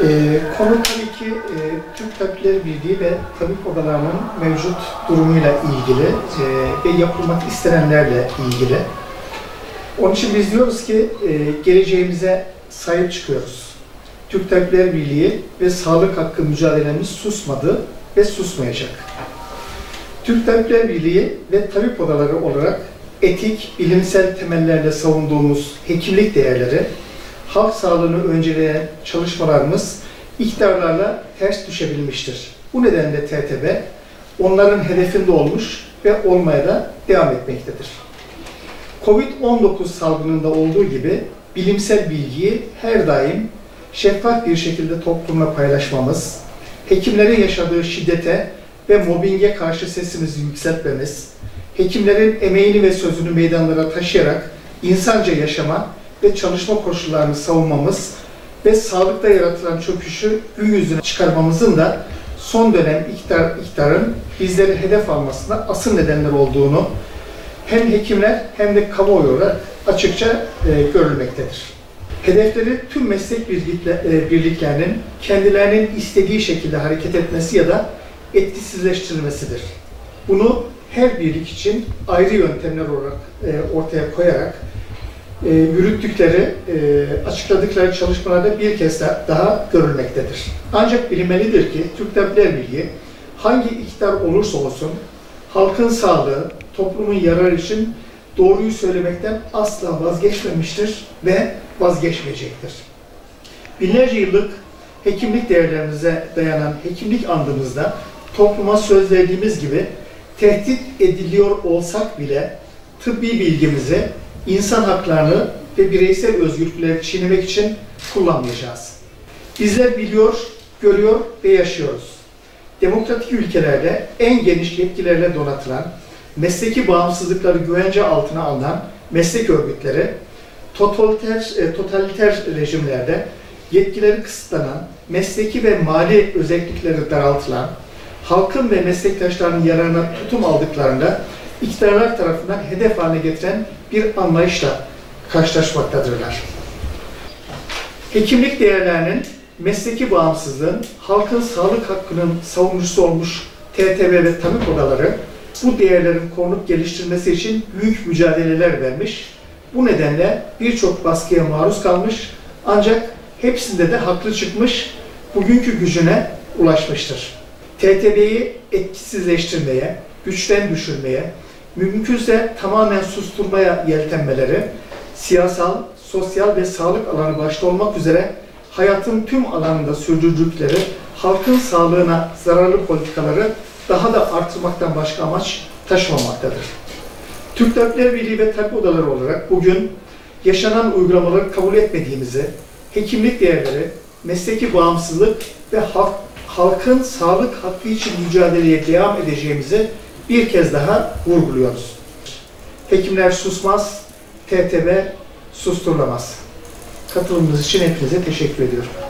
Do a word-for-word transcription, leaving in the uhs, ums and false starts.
Ee, konu tabii ki e, Türk Tabipleri Birliği ve tabip odalarının mevcut durumuyla ilgili e, ve yapılmak istenenlerle ilgili. Onun için biz diyoruz ki e, geleceğimize sahip çıkıyoruz. Türk Tabipleri Birliği ve sağlık hakkı mücadelemiz susmadı ve susmayacak. Türk Tabipleri Birliği ve tabip odaları olarak etik, bilimsel temellerle savunduğumuz hekimlik değerleri, halk sağlığını önceleyen çalışmalarımız iktidarlarla ters düşebilmiştir. Bu nedenle T T B onların hedefinde olmuş ve olmaya da devam etmektedir. Covid on dokuz salgınında olduğu gibi bilimsel bilgiyi her daim şeffaf bir şekilde toplumla paylaşmamız, hekimlerin yaşadığı şiddete ve mobbinge karşı sesimizi yükseltmemiz, hekimlerin emeğini ve sözünü meydanlara taşıyarak insanca yaşama ve çalışma koşullarını savunmamız ve sağlıkta yaratılan çöküşü gün yüzüne çıkarmamızın da son dönem iktidar, iktidarın bizleri hedef almasına asıl nedenler olduğunu hem hekimler hem de kamuoyu olarak açıkça e, görülmektedir. Hedefleri tüm meslek birlikle, e, birliklerinin kendilerinin istediği şekilde hareket etmesi ya da etkisizleştirilmesidir. Bunu her birlik için ayrı yöntemler olarak e, ortaya koyarak e, yürüttükleri, e, açıkladıkları çalışmalarda bir kez daha görülmektedir. Ancak bilinmelidir ki Türk Tabipleri Birliği hangi iktidar olursa olsun halkın sağlığı, toplumun yararı için doğruyu söylemekten asla vazgeçmemiştir ve vazgeçmeyecektir. Binlerce yıllık hekimlik değerlerimize dayanan hekimlik andımızda topluma söz verdiğimiz gibi tehdit ediliyor olsak bile tıbbi bilgimizi, insan haklarını ve bireysel özgürlükleri çiğnemek için kullanmayacağız. Bizler biliyor, görüyor ve yaşıyoruz. Demokratik ülkelerde en geniş yetkilerle donatılan, mesleki bağımsızlıkları güvence altına alınan meslek örgütleri, totaliter, totaliter rejimlerde yetkileri kısıtlanan, mesleki ve mali özellikleri daraltılan, halkın ve meslektaşlarının yararına tutum aldıklarında iktidarlar tarafından hedef haline getiren bir anlayışla karşılaşmaktadırlar. Hekimlik değerlerinin, mesleki bağımsızlığın, halkın sağlık hakkının savunucusu olmuş T T B ve tabip odaları bu değerlerin korunup geliştirilmesi için büyük mücadeleler vermiş. Bu nedenle birçok baskıya maruz kalmış ancak hepsinde de haklı çıkmış, bugünkü gücüne ulaşmıştır. T T B'yi etkisizleştirmeye, güçten düşürmeye, mümkünse tamamen susturmaya yeltenmeleri, siyasal, sosyal ve sağlık alanı başta olmak üzere hayatın tüm alanında sürdürdükleri halkın sağlığına zararlı politikaları daha da artırmaktan başka amaç taşımamaktadır. Türk Tabipleri Birliği ve tabip odaları olarak bugün yaşanan uygulamaları kabul etmediğimizi, hekimlik değerleri, mesleki bağımsızlık ve halk, halkın sağlık hakkı için mücadeleye devam edeceğimizi bir kez daha vurguluyoruz. Hekimler susmaz, T T B susturulamaz. Katılımınız için hepinize teşekkür ediyorum.